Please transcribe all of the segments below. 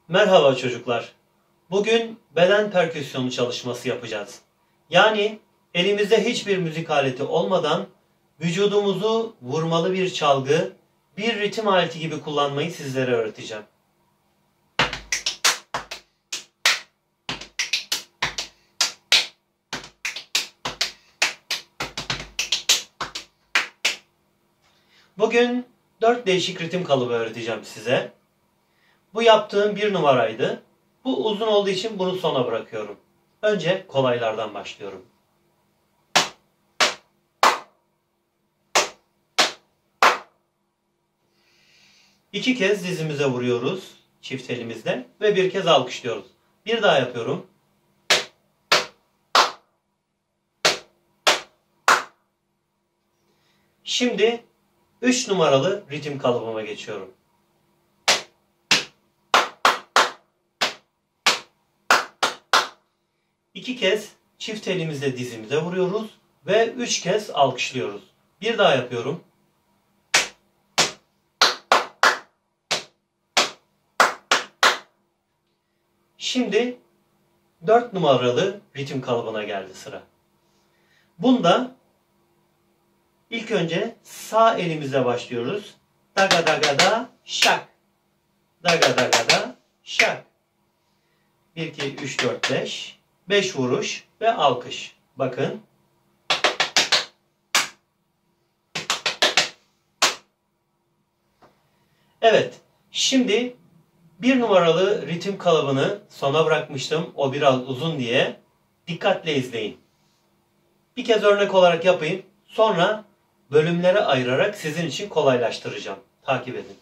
Merhaba çocuklar. Bugün beden perküsyonu çalışması yapacağız. Yani elimizde hiçbir müzik aleti olmadan vücudumuzu vurmalı bir çalgı, bir ritim aleti gibi kullanmayı sizlere öğreteceğim. Bugün 4 değişik ritim kalıbı öğreteceğim size. Bu yaptığım 1 numaraydı. Bu uzun olduğu için bunu sona bırakıyorum. Önce kolaylardan başlıyorum. İki kez dizimize vuruyoruz çift elimizle ve bir kez alkışlıyoruz. Bir daha yapıyorum. Şimdi 3 numaralı ritim kalıbıma geçiyorum. İki kez çift elimizle dizimize vuruyoruz ve 3 kez alkışlıyoruz. Bir daha yapıyorum. Şimdi 4 numaralı ritim kalıbına geldi sıra. Bunda ilk önce sağ elimizle başlıyoruz. Daga daga da şak. Daga daga da şak. 1, 2, 3, 4, 5. 5 vuruş ve alkış. Bakın. Evet. Şimdi 1 numaralı ritim kalıbını sona bırakmıştım. O biraz uzun diye. Dikkatle izleyin. Bir kez örnek olarak yapayım. Sonra bölümlere ayırarak sizin için kolaylaştıracağım. Takip edin.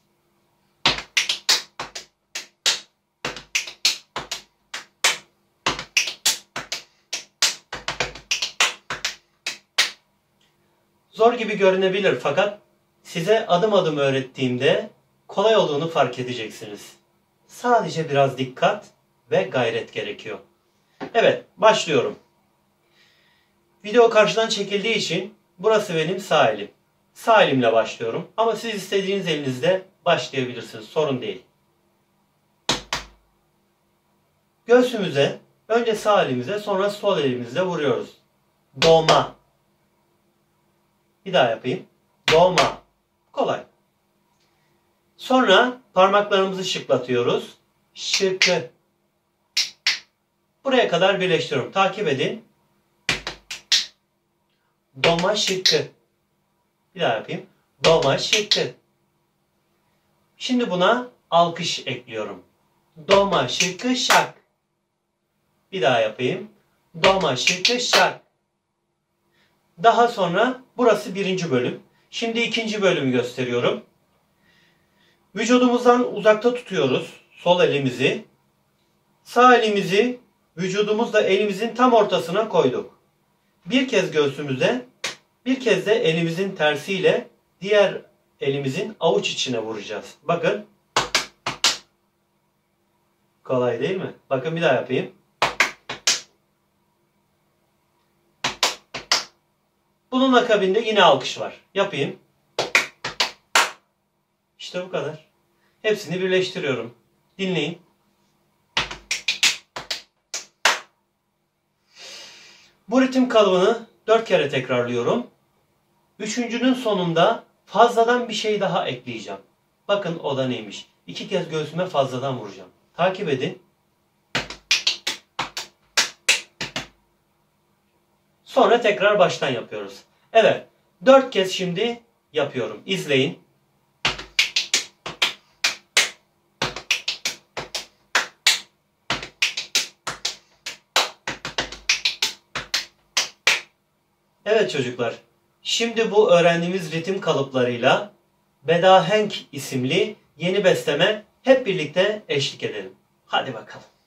Zor gibi görünebilir fakat size adım adım öğrettiğimde kolay olduğunu fark edeceksiniz. Sadece biraz dikkat ve gayret gerekiyor. Evet, başlıyorum. Video karşıdan çekildiği için burası benim sağ elim. Sağ elimle başlıyorum ama siz istediğiniz elinizle başlayabilirsiniz. Sorun değil. Göğsümüze önce sağ elimize sonra sol elimizle vuruyoruz. Do ma. Bir daha yapayım. Do ma. Kolay. Sonra parmaklarımızı şıklatıyoruz. Şıkı. Buraya kadar birleştiriyorum. Takip edin. Do ma şıkı. Bir daha yapayım. Do ma şıkı. Şimdi buna alkış ekliyorum. Do ma şıkı şak. Bir daha yapayım. Do ma şıkı şak. Daha sonra burası 1. bölüm. Şimdi 2. bölümü gösteriyorum. Vücudumuzdan uzakta tutuyoruz sol elimizi. Sağ elimizi vücudumuzla elimizin tam ortasına koyduk. Bir kez göğsümüze, bir kez de elimizin tersiyle diğer elimizin avuç içine vuracağız. Bakın. Kolay değil mi? Bakın bir daha yapayım. Bunun akabinde yine alkış var. Yapayım. İşte bu kadar. Hepsini birleştiriyorum. Dinleyin. Bu ritim kalıbını 4 kere tekrarlıyorum. 3.'nün sonunda fazladan bir şey daha ekleyeceğim. Bakın o da neymiş? 2 kez göğsüme fazladan vuracağım. Takip edin. Sonra tekrar baştan yapıyoruz. Evet. 4 kez şimdi yapıyorum. İzleyin. Evet çocuklar. Şimdi bu öğrendiğimiz ritim kalıplarıyla Bedahenk isimli yeni besteme hep birlikte eşlik edelim. Hadi bakalım.